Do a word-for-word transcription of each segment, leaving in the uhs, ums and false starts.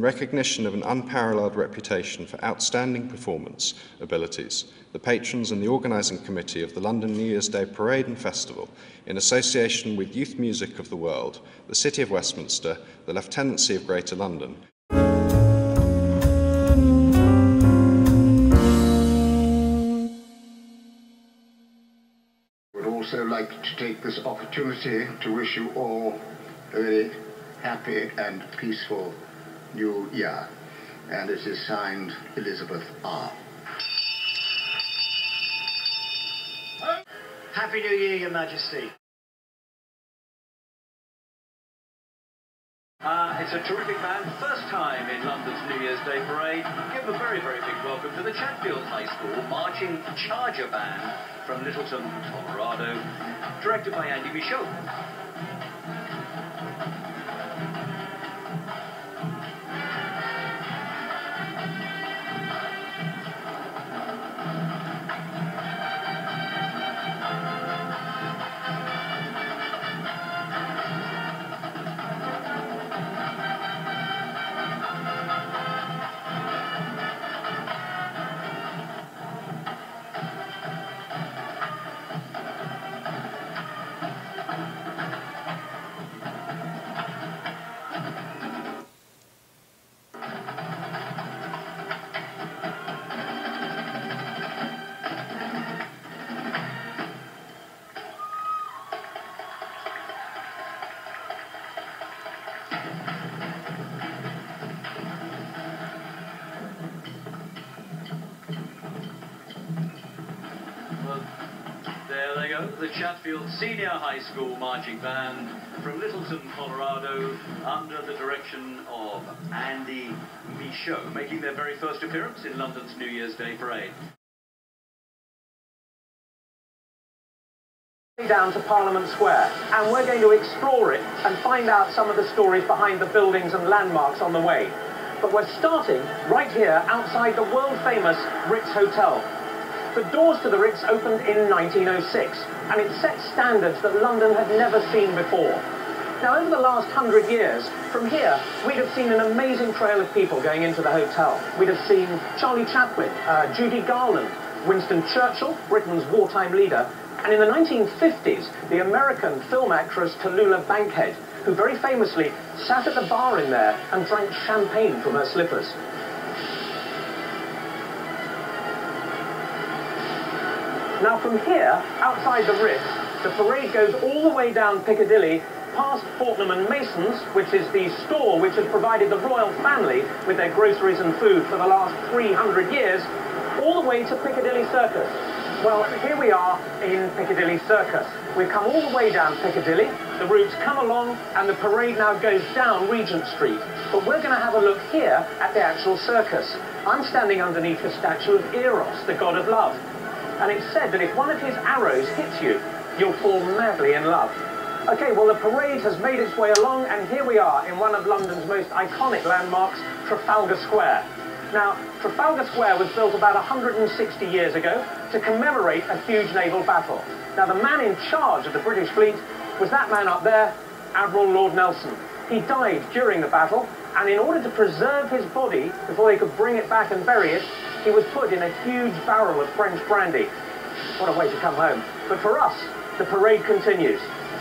recognition of an unparalleled reputation for outstanding performance abilities, the patrons and the organising committee of the London New Year's Day Parade and Festival, in association with Youth Music of the World, the City of Westminster, the Lieutenancy of Greater London, I would also like to take this opportunity to wish you all a very happy and peaceful New Year. And it is signed Elizabeth R. Happy New Year, Your Majesty. Uh, it's a terrific band, first time in London's New Year's Day Parade. Give a very, very big welcome to the Chatfield High School Marching Charger Band from Littleton, Colorado, directed by Andy Michaud. There they go, the Chatfield Senior High School Marching Band from Littleton, Colorado, under the direction of Andy Michaud, making their very first appearance in London's New Year's Day Parade. Down to Parliament Square, and we're going to explore it and find out some of the stories behind the buildings and landmarks on the way. But we're starting right here outside the world-famous Ritz Hotel. The doors to the Ritz opened in nineteen oh six, and it set standards that London had never seen before. Now, over the last hundred years, from here, we'd have seen an amazing trail of people going into the hotel. We'd have seen Charlie Chaplin, uh, Judy Garland, Winston Churchill, Britain's wartime leader, and in the nineteen fifties, the American film actress Tallulah Bankhead, who very famously sat at the bar in there and drank champagne from her slippers. Now from here, outside the Ritz, the parade goes all the way down Piccadilly, past Fortnum and Mason's, which is the store which has provided the royal family with their groceries and food for the last three hundred years, all the way to Piccadilly Circus. Well, here we are in Piccadilly Circus. We've come all the way down Piccadilly, the routes come along, and the parade now goes down Regent Street. But we're going to have a look here at the actual circus. I'm standing underneath the statue of Eros, the god of love. And it's said that if one of his arrows hits you, you'll fall madly in love. Okay, well, the parade has made its way along, and here we are in one of London's most iconic landmarks, Trafalgar Square. Now, Trafalgar Square was built about one hundred sixty years ago to commemorate a huge naval battle. Now, the man in charge of the British fleet was that man up there, Admiral Lord Nelson. He died during the battle, and in order to preserve his body before they could bring it back and bury it, he was put in a huge barrel of French brandy. What a way to come home. But for us, the parade continues.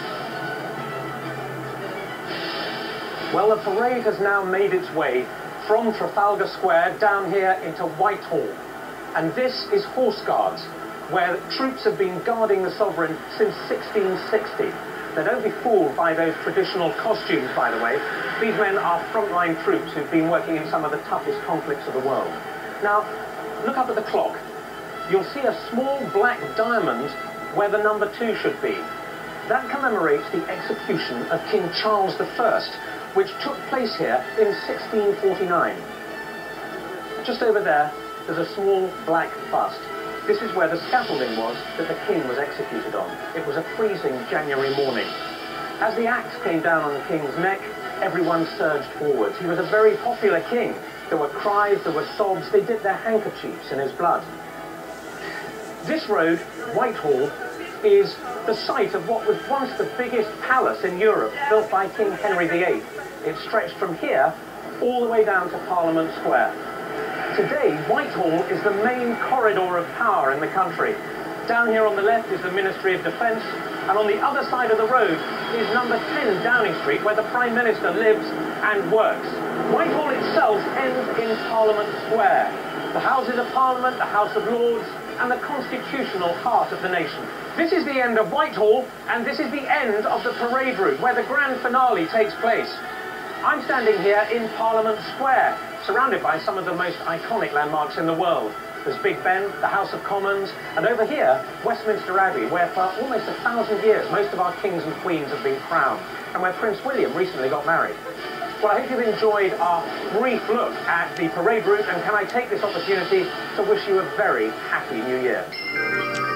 Well, the parade has now made its way from Trafalgar Square down here into Whitehall. And this is Horse Guards, where troops have been guarding the sovereign since sixteen sixty. Now, don't be fooled by those traditional costumes, by the way. These men are frontline troops who've been working in some of the toughest conflicts of the world. Now, look up at the clock. You'll see a small black diamond where the number two should be. That commemorates the execution of King Charles the First, which took place here in sixteen forty-nine. Just over there, there's a small black bust. This is where the scaffolding was that the king was executed on. It was a freezing January morning. As the axe came down on the king's neck, everyone surged forwards. He was a very popular king. There were cries, there were sobs, they dipped their handkerchiefs in his blood. This road, Whitehall, is the site of what was once the biggest palace in Europe, built by King Henry the Eighth. It stretched from here all the way down to Parliament Square. Today, Whitehall is the main corridor of power in the country. Down here on the left is the Ministry of Defence, and on the other side of the road is number ten Downing Street, where the Prime Minister lives and works. Whitehall itself ends in Parliament Square, the Houses of Parliament, the House of Lords, and the constitutional heart of the nation. This is the end of Whitehall, and this is the end of the parade route, where the grand finale takes place. I'm standing here in Parliament Square, surrounded by some of the most iconic landmarks in the world. There's Big Ben, the House of Commons, and over here, Westminster Abbey, where for almost a thousand years most of our kings and queens have been crowned, and where Prince William recently got married. Well, I hope you've enjoyed our brief look at the parade route, and can I take this opportunity to wish you a very happy New Year.